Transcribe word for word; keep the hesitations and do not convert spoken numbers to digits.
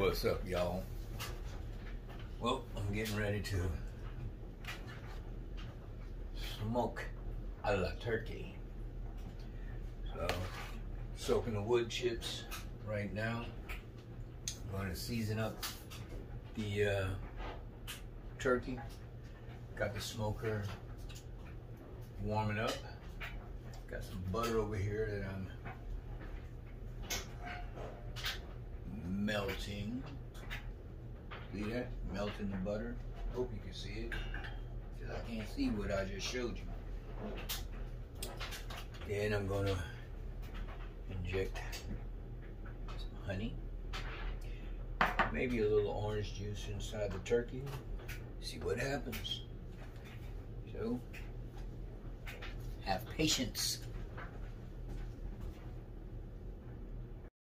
What's up, y'all? Well, I'm getting ready to smoke a la turkey. So, soaking the wood chips right now. I'm going to season up the uh, turkey. Got the smoker warming up. Got some butter over here that I'm melting. See that? Melting the butter. Hope you can see it, because I can't see what I just showed you. Then I'm gonna inject some honey, maybe a little orange juice inside the turkey. See what happens. So, have patience.